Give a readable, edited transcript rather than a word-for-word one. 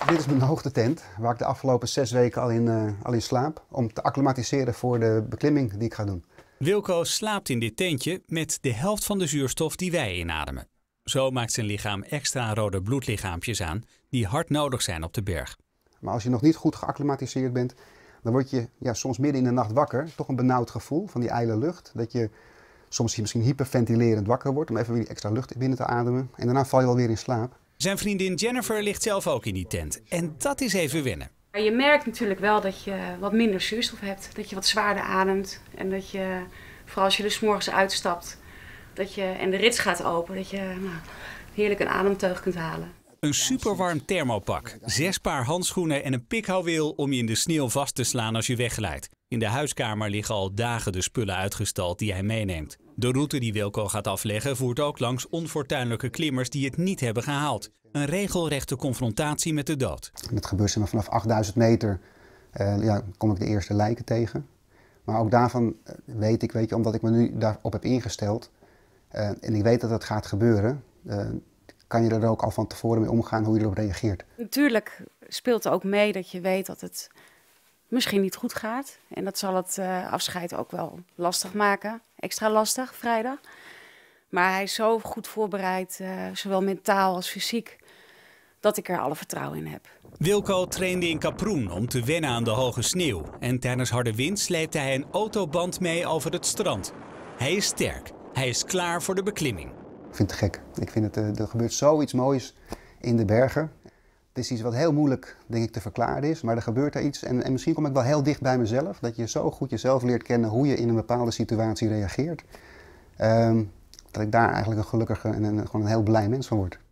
Dit is mijn hoogtetent, waar ik de afgelopen 6 weken al in slaap. Om te acclimatiseren voor de beklimming die ik ga doen. Wilco slaapt in dit tentje met de helft van de zuurstof die wij inademen. Zo maakt zijn lichaam extra rode bloedlichaampjes aan die hard nodig zijn op de berg. Maar als je nog niet goed geacclimatiseerd bent, dan word je soms midden in de nacht wakker. Toch een benauwd gevoel van die ijle lucht. Dat je soms misschien hyperventilerend wakker wordt om even weer die extra lucht binnen te ademen. En daarna val je alweer in slaap. Zijn vriendin Jennifer ligt zelf ook in die tent. En dat is even wennen. Je merkt natuurlijk wel dat je wat minder zuurstof hebt. Dat je wat zwaarder ademt. En dat je, vooral als je er 's morgens uitstapt en de rits gaat open, dat je heerlijk een ademteug kunt halen. Een superwarm thermopak, 6 paar handschoenen en een pikhouweel om je in de sneeuw vast te slaan als je wegglijdt. In de huiskamer liggen al dagen de spullen uitgestald die hij meeneemt. De route die Wilco gaat afleggen voert ook langs onfortuinlijke klimmers die het niet hebben gehaald. Een regelrechte confrontatie met de dood. Het gebeurt vanaf 8000 meter kom ik de eerste lijken tegen. Maar ook daarvan weet ik, omdat ik me nu daarop heb ingesteld en ik weet dat het gaat gebeuren, kan je er ook al van tevoren mee omgaan hoe je erop reageert. Natuurlijk speelt ook mee dat je weet dat het misschien niet goed gaat. En dat zal het afscheid ook wel lastig maken. Extra lastig, vrijdag. Maar hij is zo goed voorbereid, zowel mentaal als fysiek, dat ik er alle vertrouwen in heb. Wilco trainde in Kaproen om te wennen aan de hoge sneeuw. En tijdens harde wind sleepte hij een autoband mee over het strand. Hij is sterk. Hij is klaar voor de beklimming. Ik vind het gek. Ik vind het, er gebeurt zoiets moois in de bergen. Het is iets wat heel moeilijk, denk ik, te verklaren is. Maar er gebeurt er iets. En misschien kom ik wel heel dicht bij mezelf. Dat je zo goed jezelf leert kennen hoe je in een bepaalde situatie reageert. Dat ik daar eigenlijk een gelukkige en gewoon een heel blij mens van word.